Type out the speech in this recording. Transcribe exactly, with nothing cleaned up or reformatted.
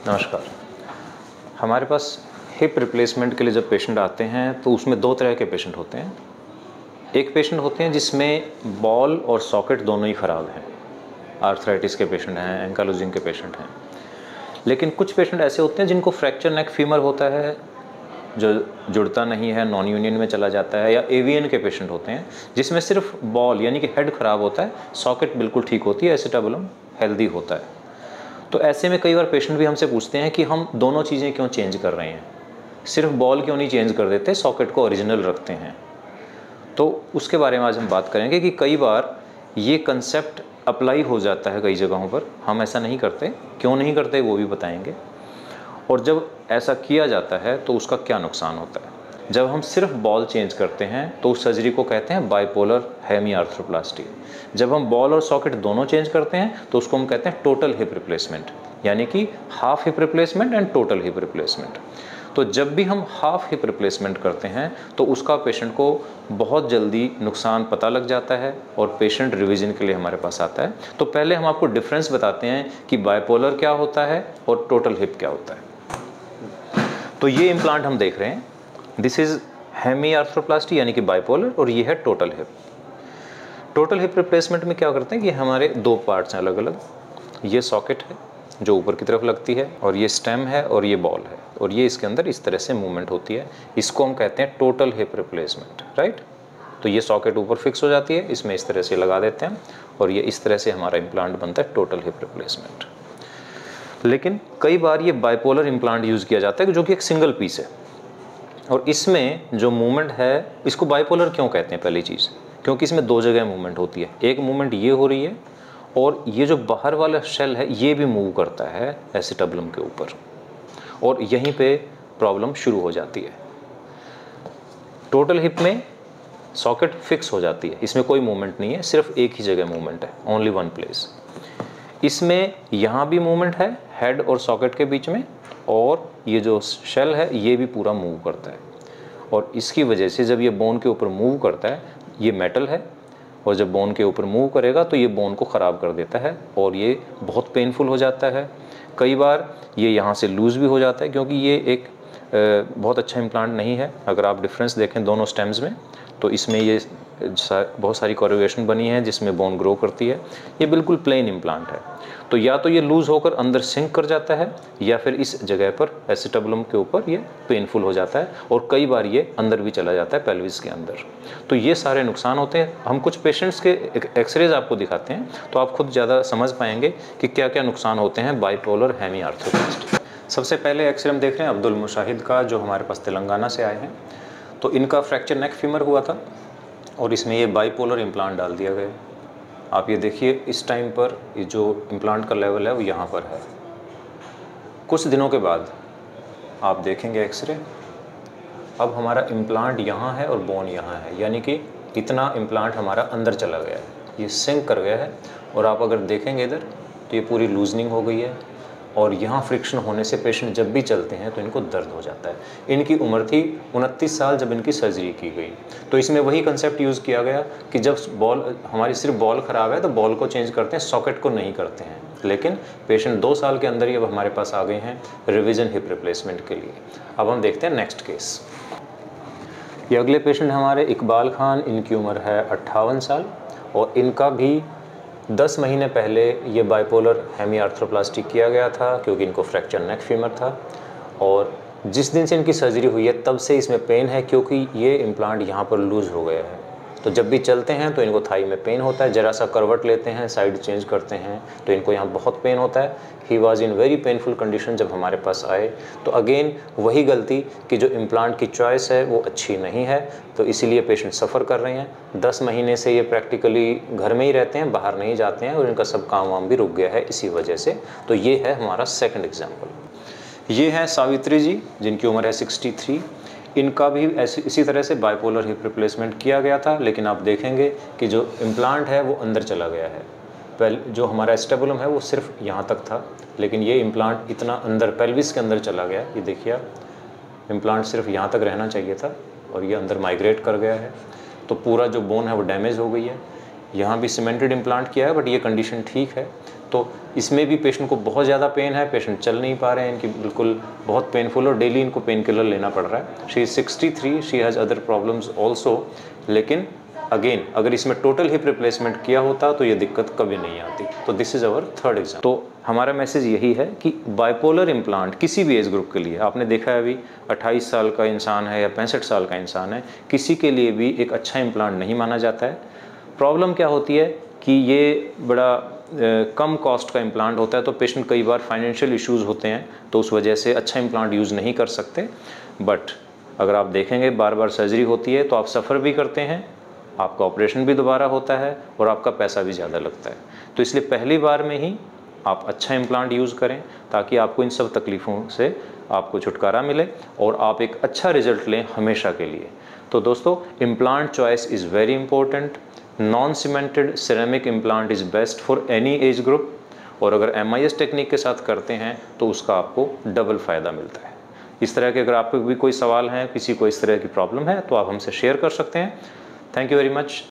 नमस्कार। हमारे पास hip replacement के लिए जब पेशेंट आते हैं तो उसमें दो तरह के पेशेंट होते हैं। एक पेशेंट होते हैं जिसमें बॉल और सॉकेट दोनों ही ख़राब हैं, आर्थराइटिस के पेशेंट हैं, एंकालोजिंग के पेशेंट हैं। लेकिन कुछ पेशेंट ऐसे होते हैं जिनको फ्रैक्चर नेक फीमर होता है जो जुड़ता नहीं है, नॉन यूनियन में चला जाता है, या एवीएन के पेशेंट होते हैं जिसमें सिर्फ बॉल यानी कि हेड ख़राब होता है, सॉकेट बिल्कुल ठीक होती है, एसिटाबुलम हेल्दी होता है। तो ऐसे में कई बार पेशेंट भी हमसे पूछते हैं कि हम दोनों चीज़ें क्यों चेंज कर रहे हैं, सिर्फ बॉल क्यों नहीं चेंज कर देते, सॉकेट को ओरिजिनल रखते हैं। तो उसके बारे में आज हम बात करेंगे कि कई बार ये कंसेप्ट अप्लाई हो जाता है कई जगहों पर, हम ऐसा नहीं करते, क्यों नहीं करते वो भी बताएंगे। और जब ऐसा किया जाता है तो उसका क्या नुकसान होता है। जब हम सिर्फ बॉल चेंज करते हैं तो उस सर्जरी को कहते हैं बाइपोलर हेमी आर्थ्रोप्लास्टी। जब हम बॉल और सॉकेट दोनों चेंज करते हैं तो उसको हम कहते हैं टोटल हिप रिप्लेसमेंट, यानी कि half hip replacement and total hip replacement. तो जब भी हम हाफ हिप रिप्लेसमेंट करते हैं तो उसका पेशेंट को बहुत जल्दी नुकसान पता लग जाता है और पेशेंट रिवीजन के लिए हमारे पास आता है। तो पहले हम आपको डिफरेंस बताते हैं कि बाइपोलर क्या होता है और टोटल हिप क्या होता है। तो ये इम्प्लांट हम देख रहे हैं, दिस इज हेमी आर्थ्रोप्लास्टी यानी कि बाइपोलर, और ये है total hip. Total hip replacement में क्या करते हैं कि हमारे दो पार्ट्स हैं अलग अलग। ये सॉकेट है जो ऊपर की तरफ लगती है, और ये स्टेम है, और ये बॉल है, और ये इसके अंदर इस तरह से मूवमेंट होती है। इसको हम कहते हैं टोटल हिप रिप्लेसमेंट, राइट। तो ये सॉकेट ऊपर फिक्स हो जाती है, इसमें इस तरह से लगा देते हैं, और ये इस तरह से हमारा इम्प्लांट बनता है टोटल हिप रिप्लेसमेंट। लेकिन कई बार ये बाइपोलर इम्प्लांट यूज़ किया जाता है जो कि एक सिंगल पीस है, और इसमें जो मूवमेंट है, इसको बाइपोलर क्यों कहते हैं, पहली चीज़ क्योंकि इसमें दो जगह मूवमेंट होती है। एक मूवमेंट ये हो रही है, और ये जो बाहर वाला शेल है ये भी मूव करता है एसिटाबुलम के ऊपर, और यहीं पे प्रॉब्लम शुरू हो जाती है। टोटल हिप में सॉकेट फिक्स हो जाती है, इसमें कोई मूवमेंट नहीं है, सिर्फ एक ही जगह मूवमेंट है, ओनली वन प्लेस। इसमें यहाँ भी मूवमेंट है हेड और सॉकेट के बीच में, और ये जो शेल है ये भी पूरा मूव करता है, और इसकी वजह से जब ये बोन के ऊपर मूव करता है, ये मेटल है, और जब बोन के ऊपर मूव करेगा तो ये बोन को ख़राब कर देता है, और ये बहुत पेनफुल हो जाता है। कई बार ये यहाँ से लूज़ भी हो जाता है, क्योंकि ये एक बहुत अच्छा इम्प्लांट नहीं है। अगर आप डिफरेंस देखें दोनों स्टेम्स में, तो इसमें ये बहुत सारी कोरिगेशन बनी है जिसमें बोन ग्रो करती है। ये बिल्कुल प्लेन इम्प्लांट है, तो या तो ये लूज़ होकर अंदर सिंक कर जाता है, या फिर इस जगह पर एसिटाबुलम के ऊपर ये पेनफुल हो जाता है, और कई बार ये अंदर भी चला जाता है पेल्विस के अंदर। तो ये सारे नुकसान होते हैं। हम कुछ पेशेंट्स के एक्सरेज आपको दिखाते हैं तो आप खुद ज़्यादा समझ पाएंगे कि क्या क्या नुकसान होते हैं बाइपोलर हेमी आर्थ्रोप्लास्टी। सबसे पहले एक्सरे हम देख रहे हैं अब्दुल मुशाहिद का, जो हमारे पास तेलंगाना से आए हैं। तो इनका फ्रैक्चर नेक फीमर हुआ था, और इसमें ये बाइपोलर इम्प्लांट डाल दिया गया। आप ये देखिए, इस टाइम पर ये जो इम्प्लांट का लेवल है वो यहाँ पर है। कुछ दिनों के बाद आप देखेंगे एक्सरे, अब हमारा इम्प्लांट यहाँ है और बोन यहाँ है, यानी कि इतना इम्प्लांट हमारा अंदर चला गया है, ये सिंक कर गया है। और आप अगर देखेंगे इधर तो ये पूरी लूजनिंग हो गई है, और यहाँ फ्रिक्शन होने से पेशेंट जब भी चलते हैं तो इनको दर्द हो जाता है। इनकी उम्र थी उनतीस साल जब इनकी सर्जरी की गई। तो इसमें वही कंसेप्ट यूज़ किया गया कि जब बॉल हमारी सिर्फ बॉल ख़राब है तो बॉल को चेंज करते हैं, सॉकेट को नहीं करते हैं। लेकिन पेशेंट दो साल के अंदर ही अब हमारे पास आ गए हैं रिवीजन हिप रिप्लेसमेंट के लिए। अब हम देखते हैं नेक्स्ट केस। ये अगले पेशेंट हमारे इकबाल खान, इनकी उम्र है अट्ठावन साल, और इनका भी दस महीने पहले ये बाइपोलर हेमी आर्थ्रोप्लास्टी किया गया था, क्योंकि इनको फ्रैक्चर नेक फीमर था। और जिस दिन से इनकी सर्जरी हुई है तब से इसमें पेन है, क्योंकि ये इम्प्लांट यहाँ पर लूज़ हो गया है। तो जब भी चलते हैं तो इनको थाई में पेन होता है, ज़रा सा करवट लेते हैं, साइड चेंज करते हैं तो इनको यहाँ बहुत पेन होता है। He was in very painful condition जब हमारे पास आए। तो अगेन वही गलती कि जो इम्प्लांट की चॉइस है वो अच्छी नहीं है, तो इसीलिए पेशेंट सफ़र कर रहे हैं। दस महीने से ये प्रैक्टिकली घर में ही रहते हैं, बाहर नहीं जाते हैं, और इनका सब काम वाम भी रुक गया है इसी वजह से। तो ये है हमारा सेकेंड एग्जाम्पल। ये हैं सावित्री जी, जिनकी उम्र है सिक्सटी थ्री। इनका भी ऐसी इसी तरह से बाइपोलर हिप रिप्लेसमेंट किया गया था, लेकिन आप देखेंगे कि जो इम्प्लांट है वो अंदर चला गया है। पहले जो हमारा एस्टेबुलम है वो सिर्फ यहाँ तक था, लेकिन ये इम्प्लांट इतना अंदर पेल्विस के अंदर चला गया। ये देखिए आप, इम्प्लांट सिर्फ यहाँ तक रहना चाहिए था और ये अंदर माइग्रेट कर गया है। तो पूरा जो बोन है वो डैमेज हो गई है। यहाँ भी सीमेंटेड इम्प्लांट किया है बट ये कंडीशन ठीक है। तो इसमें भी पेशेंट को बहुत ज़्यादा पेन है, पेशेंट चल नहीं पा रहे हैं, इनकी बिल्कुल बहुत पेनफुल और डेली इनको पेन किलर लेना पड़ रहा है। She is sixty three, she has other problems also, लेकिन अगेन अगर इसमें टोटल हिप रिप्लेसमेंट किया होता तो ये दिक्कत कभी नहीं आती। तो this is our third example. तो हमारा मैसेज यही है कि बाइपोलर इम्प्लांट किसी भी एज ग्रुप के लिए, आपने देखा है अभी अट्ठाईस साल का इंसान है या पैंसठ साल का इंसान है, किसी के लिए भी एक अच्छा इम्प्लांट नहीं माना जाता है। प्रॉब्लम क्या होती है कि ये बड़ा आ, कम कॉस्ट का इम्प्लांट होता है, तो पेशेंट कई बार फाइनेंशियल इश्यूज़ होते हैं तो उस वजह से अच्छा इम्प्लांट यूज़ नहीं कर सकते। बट अगर आप देखेंगे बार बार सर्जरी होती है तो आप सफ़र भी करते हैं, आपका ऑपरेशन भी दोबारा होता है और आपका पैसा भी ज़्यादा लगता है। तो इसलिए पहली बार में ही आप अच्छा इम्प्लांट यूज़ करें ताकि आपको इन सब तकलीफ़ों से आपको छुटकारा मिले और आप एक अच्छा रिजल्ट लें हमेशा के लिए। तो दोस्तों, implant choice is very important. Non cemented ceramic implant is best for any age group, और अगर एम आई एस टेक्निक के साथ करते हैं तो उसका आपको डबल फ़ायदा मिलता है। इस तरह के अगर आपको भी कोई सवाल हैं, किसी को इस तरह की प्रॉब्लम है, तो आप हमसे शेयर कर सकते हैं। Thank you very much.